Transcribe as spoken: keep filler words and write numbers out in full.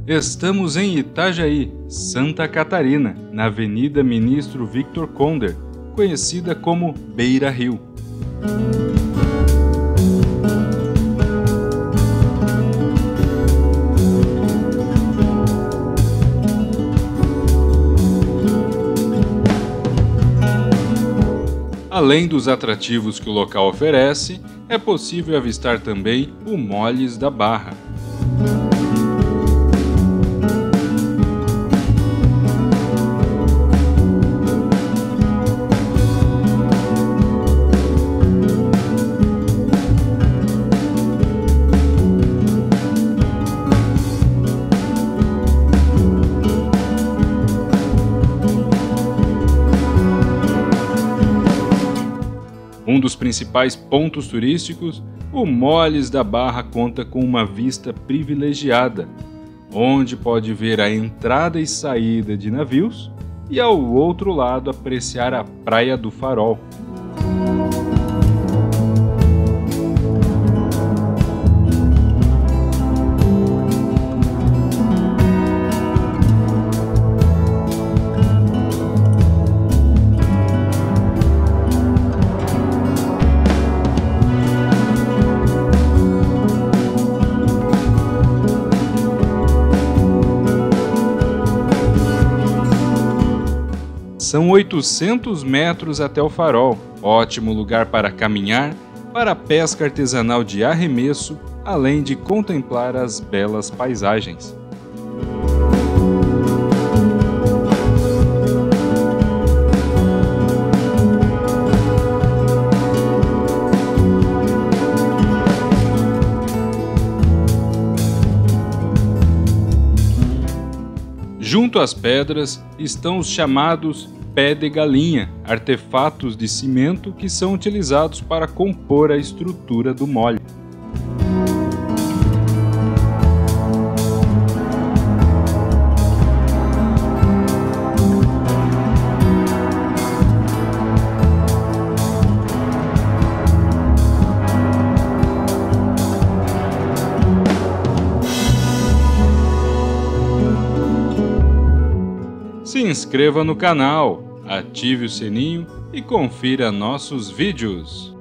Estamos em Itajaí, Santa Catarina, na Avenida Ministro Victor Konder, conhecida como Beira Rio. Além dos atrativos que o local oferece, é possível avistar também o Moles da Barra. Um dos principais pontos turísticos, o Moles da Barra conta com uma vista privilegiada, onde pode ver a entrada e saída de navios e ao outro lado apreciar a Praia do Farol. São oitocentos metros até o farol, ótimo lugar para caminhar, para a pesca artesanal de arremesso, além de contemplar as belas paisagens. Junto às pedras estão os chamados pé de galinha, artefatos de cimento que são utilizados para compor a estrutura do mole. Se inscreva no canal, ative o sininho e confira nossos vídeos.